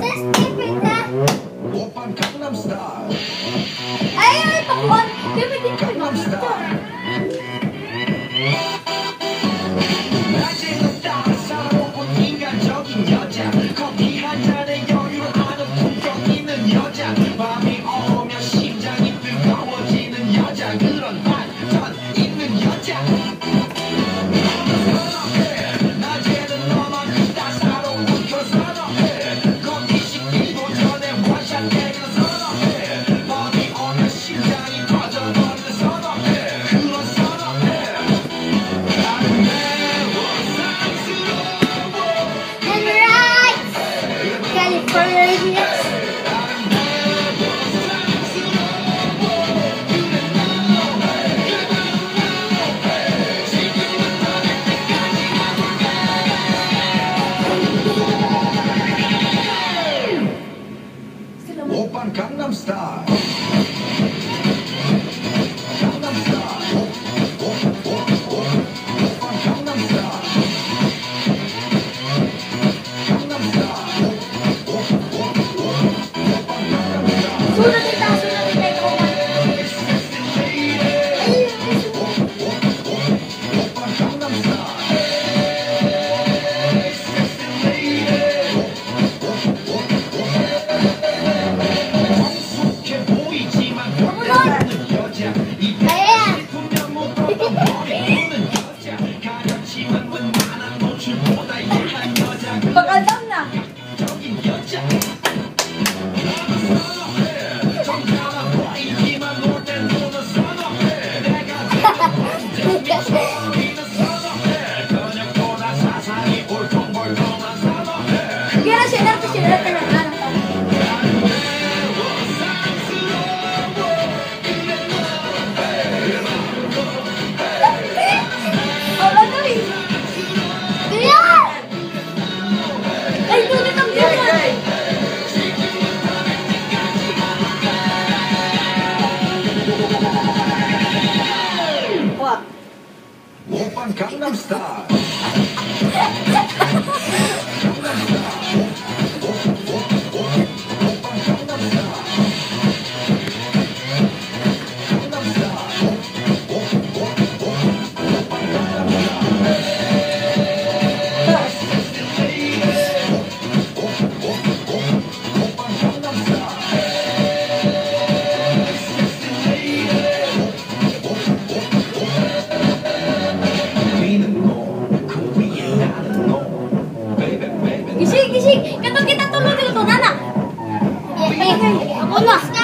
오빤 강남스타일. Ay, pakwan. Kaya hindi ko 낮에는 따사로운 인간적인 여자. 커피 한 잔에 여유를 아는 품격 있는 여자. 밤이 오면 심장이 뜨거워지는 여자. 그런 반전 있는 여자. 낮에는 너만큼 따사로운 걸 선호해. 커피 식기도 전에 원샷 때리는 선호해. 밤이 오면 심장이 터져버리는 선호해. 그런 선호해. California. 오빤 강남스타일. Sunod kita ikaw. 성숙해 보이지만 못하는 여자. 이별이 분명 못 보던 머리 보는 여자. 가렸지만 웬만한 노출보다 야한 여자. Pagkaldam na. 적인 여자. 선호해. 정자나 보이기만 놀 땐 보는 선호해. 내가 미쳐버리는 선호해. 저녁보다 사상이 울퉁불퉁한 선호해. Kaya siya na ng anak. Wala na rin. Kaya! Ay, tunit ang ganyan. What? 오빤 강남스타일. Gising! Katong kita tulog dito, nana! Ako na!